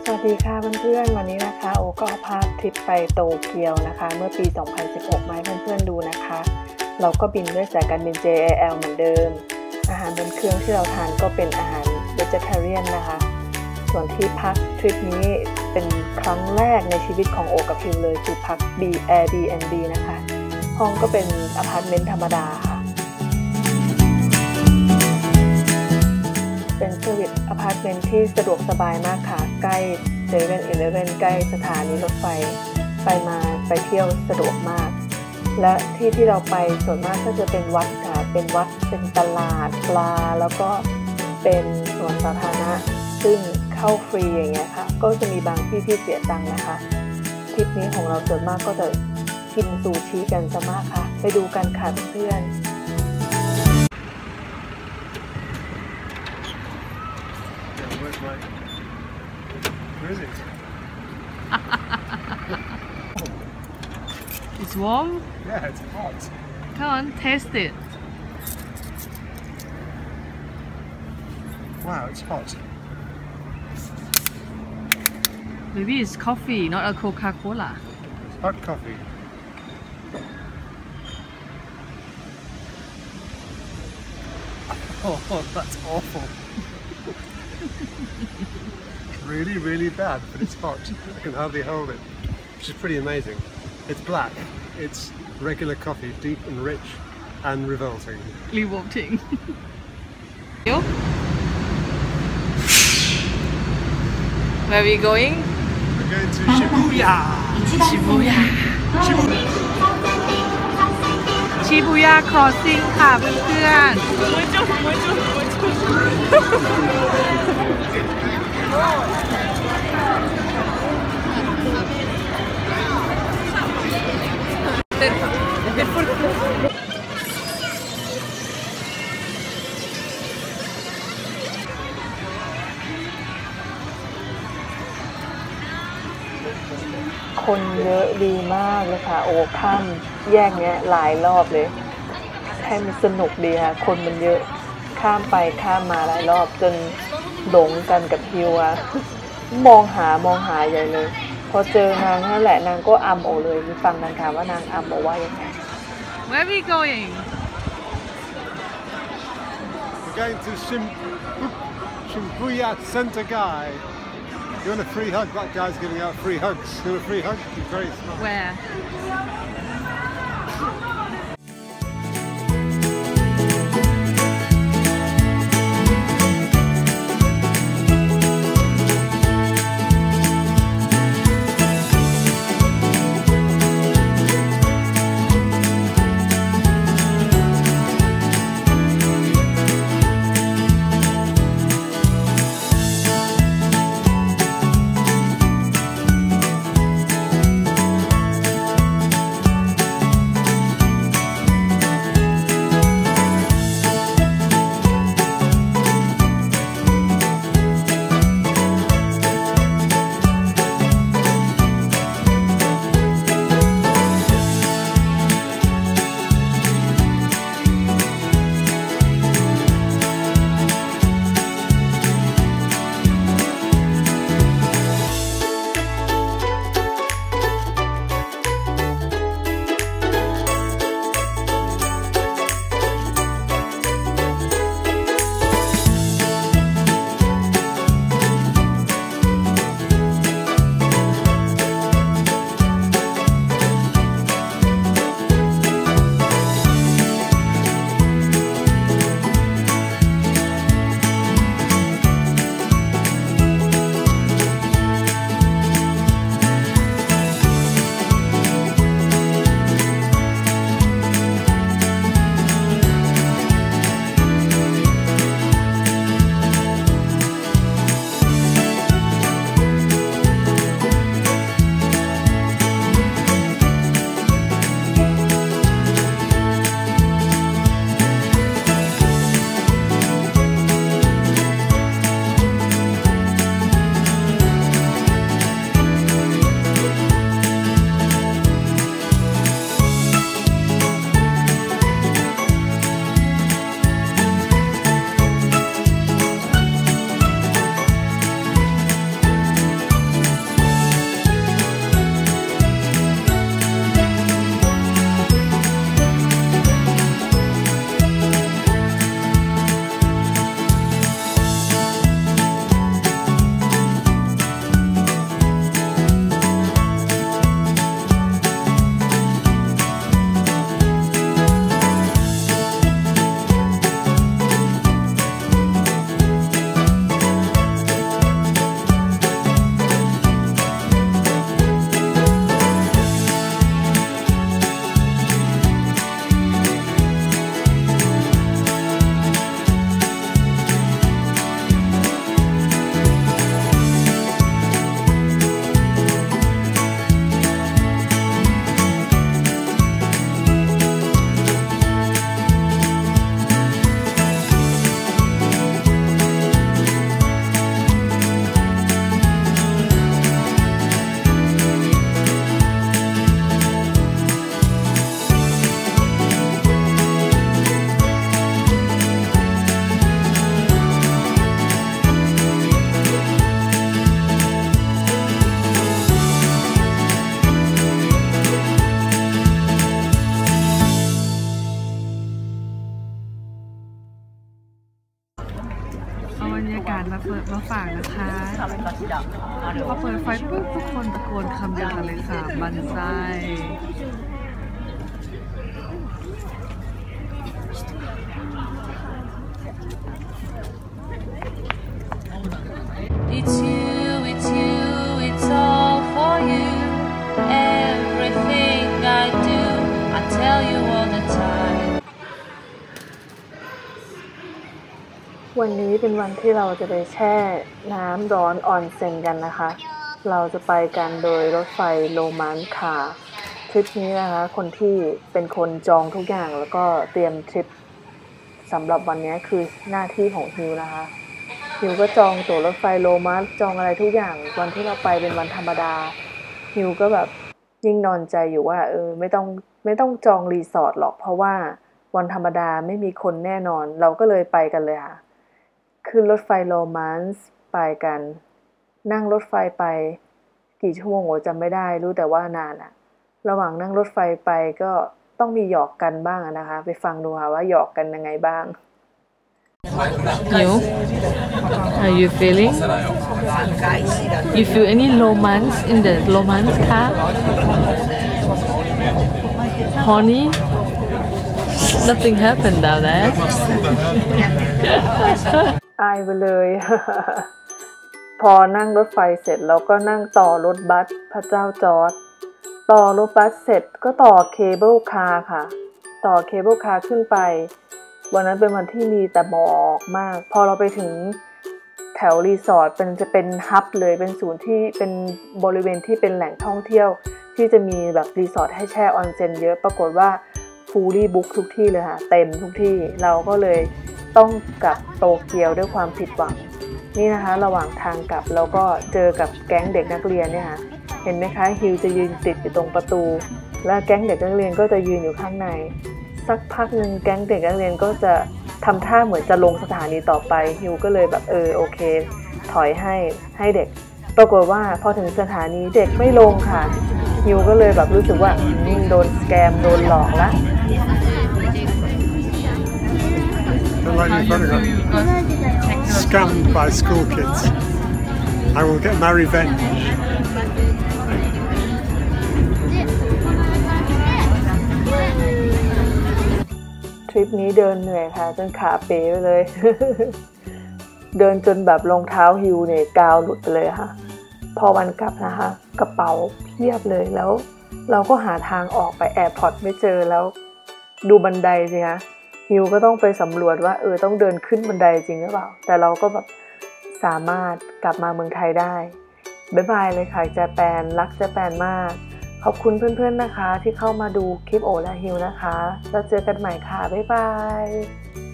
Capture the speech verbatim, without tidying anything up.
สวัสดีค่ะเพื่อนๆวันนี้นะคะโอก็พาทริปไปโตเกียวนะคะเมื่อปี สองพันสิบหก มาให้เพื่อนๆดูนะคะเราก็บินด้วยสายการบิน เจ เอ แอล เหมือนเดิมอาหารบนเครื่องที่เราทานก็เป็นอาหาร vegetarian นะคะส่วนที่พักทริปนี้เป็นครั้งแรกในชีวิตของโอกับพิวเลยคือพัก Airbnb นะคะห้องก็เป็นอพาร์ตเมนต์ธรรมดาค่ะเป็นเซอร์วิสอพาร์ตเมนต์ที่สะดวกสบายมากค่ะใกล้เซเว่นอีเลฟเว่นใกล้สถานีรถไฟไปมาไปเที่ยวสะดวกมากและที่ที่เราไปส่วนมากก็จะเป็นวัดค่ะเป็นวัดเป็นตลาดปลาแล้วก็เป็นสวนสาธารณะซึ่งเข้าฟรีอย่างเงี้ยค่ะก็จะมีบางที่ที่เสียตังค์นะคะทริปนี้ของเราส่วนมากก็จะกินซูชิกันซะมากค่ะไปดูกันค่ะเพื่อน Where is it? It's warm? Yeah, it's hot. Come on, taste it. Wow, it's hot. Maybe it's coffee, not a Coca-Cola. It's hot coffee. Oh, that's awful. Really, really bad, but it's hot. I can hardly hold it, which is pretty amazing. It's black. It's regular coffee, deep and rich and revolting. Revolting. Where are we going? We're going to Shibuya! Shibuya! Shibuya! Shibuya Crossing ค่ะเพื่อนๆคนเยอะดีมากเลยค่ะโอ้ข้ามแยกเนี้ยหลายรอบเลยให้มันสนุกดีค่ะคนมันเยอะข้ามไปข้ามมาหลายรอบจนหลงกันกับพิวอะมองหามองหาใหญ่เลยพอเจอนางนั่นแหละนางก็อัมโอเลยมีฟังกันค่ะว่านางอัมโอว่ายังไง Where are we going? We're going to Shim Shibuya Center Guy. You want a free hug? That guy's giving out free hugs. You want a free hug? He's very smart. Where? พอเปิดไฟปุ๊บทุกคนตะโกนคำเดียวกันเลยค่ะบันไซ It's you, it's you, it's all for you. Everything I do, I tell you all the time. วันนี้เป็นวันที่เราจะไปแช่น้ำร้อนออนเซ็นกันนะคะ เราจะไปกันโดยรถไฟโรมานคาร์ทริปนี้นะคะคนที่เป็นคนจองทุกอย่างแล้วก็เตรียมทริปสำหรับวันนี้คือหน้าที่ของฮิวนะคะฮิวก็จองตั๋วรถไฟโรมานจองอะไรทุกอย่างวันที่เราไปเป็นวันธรรมดาฮิวก็แบบยิ่งนอนใจอยู่ว่าเออไม่ต้องไม่ต้องจองรีสอร์ทหรอกเพราะว่าวันธรรมดาไม่มีคนแน่นอนเราก็เลยไปกันเลยค่ะขึ้นรถไฟโรมานส์ไปกันนั่งรถไฟไปกี่ชั่วโมงโอ้จำไม่ได้รู้แต่ว่านานอะระหว่างนั่งรถไฟไปก็ต้องมีหยอกกันบ้างนะคะไปฟังดูค่ะว่าหยอกกันยังไงบ้าง You how you feeling you feel any romance in the romance car honey nothing happened down there อายไปเลย พอนั่งรถไฟเสร็จแล้วก็นั่งต่อรถบัสพระเจ้าจอร์จต่อรถบัสเสร็จก็ต่อเคเบิลคาร์ค่ะต่อเคเบิลคาร์ขึ้นไปวันนั้นเป็นวันที่มีแต่หมอกมากพอเราไปถึงแถวรีสอร์ทเป็นจะเป็นฮับเลยเป็นศูนย์ที่เป็นบริเวณที่เป็นแหล่งท่องเที่ยวที่จะมีแบบรีสอร์ทให้แช่ออนเซ็นเยอะปรากฏว่าฟูลลี่บุ๊กทุกที่เลยค่ะเต็มทุกที่เราก็เลยต้องกลับโตเกียวด้วยความผิดหวังนี่นะคะระหว่างทางกลับเราก็เจอกับแก๊งเด็กนักเรียนเนี่ยค่ะเห็นไหมคะฮิวจะยืนติดอยู่ตรงประตูและแก๊งเด็กนักเรียนก็จะยืนอยู่ข้างในสักพักหนึ่งแก๊งเด็กนักเรียนก็จะทำท่าเหมือนจะลงสถานีต่อไปฮิวก็เลยแบบเออโอเคถอยให้ให้เด็กปรากฏว่าพอถึงสถานีเด็กไม่ลงค่ะฮิวก็เลยแบบรู้สึกว่าโดนสแกมโดนหลอกละ Scammed by school kids. I will get my revenge. ทริปนี้เดินเหนื่อยค่ะจนขาเป๋ไปเลย เดินจนแบบรองเท้าฮิวเนี่ยกาวหลุดไปเลยค่ะพอวันกลับนะคะกระเป๋าเพียบเลยแล้วเราก็หาทางออกไปแอร์พอร์ตไม่เจอแล้วดูบันไดสิคะฮิวก็ต้องไปสำรวจว่าเออต้องเดินขึ้นบันไดจริงหรือเปล่าแต่เราก็แบบสามารถกลับมาเมืองไทยได้บ๊ายบายเลยค่ะเจแปนรักเจแปนมากขอบคุณเพื่อนๆนะคะที่เข้ามาดูคลิปโอและฮิวนะคะแล้วเจอกันใหม่ค่ะบ๊ายบาย